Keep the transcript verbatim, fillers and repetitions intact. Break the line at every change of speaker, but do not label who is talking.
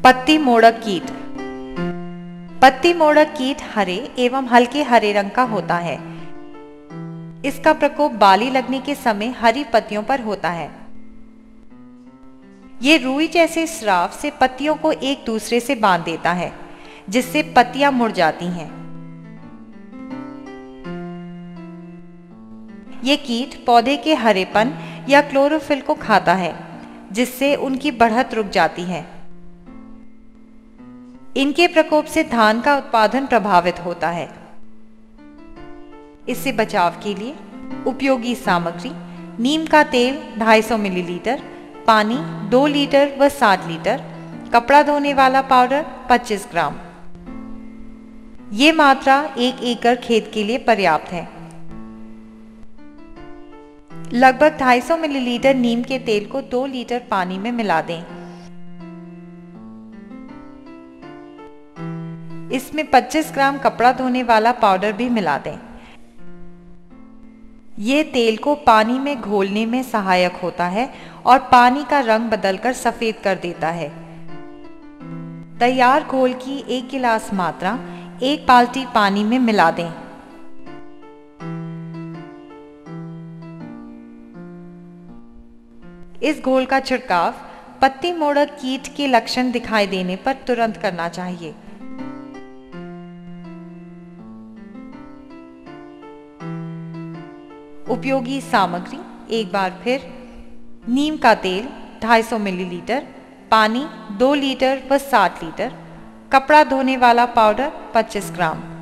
पत्ती मोड़क कीट। पत्ती मोड़क कीट हरे एवं हल्के हरे रंग का होता है। इसका प्रकोप बाली लगने के समय हरी पत्तियों पर होता है। ये रुई जैसे स्राव से पत्तियों को एक दूसरे से बांध देता है, जिससे पत्तियां मुड़ जाती हैं। ये कीट पौधे के हरेपन या क्लोरोफिल को खाता है, जिससे उनकी बढ़त रुक जाती है। इनके प्रकोप से धान का उत्पादन प्रभावित होता है। इससे बचाव के लिए उपयोगी सामग्री: नीम का तेल दो सौ पचास मिलीलीटर, पानी दो लीटर व साठ लीटर, कपड़ा धोने वाला पाउडर पच्चीस ग्राम। ये मात्रा एक एकड़ खेत के लिए पर्याप्त है। लगभग दो सौ पचास मिलीलीटर नीम के तेल को दो लीटर पानी में मिला दें। इसमें पच्चीस ग्राम कपड़ा धोने वाला पाउडर भी मिला दें। ये तेल को पानी में घोलने में सहायक होता है और पानी का रंग बदलकर सफेद कर देता है। तैयार घोल की एक गिलास मात्रा एक बाल्टी पानी में मिला दें। इस घोल का छिड़काव पत्ती मोड़क कीट के लक्षण दिखाई देने पर तुरंत करना चाहिए। उपयोगी सामग्री एक बार फिर: नीम का तेल दो सौ मिलीलीटर, पानी दो लीटर व साठ लीटर, कपड़ा धोने वाला पाउडर पच्चीस ग्राम।